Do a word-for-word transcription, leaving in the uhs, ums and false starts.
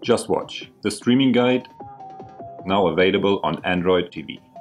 JustWatch, the streaming guide, now available on Android T V.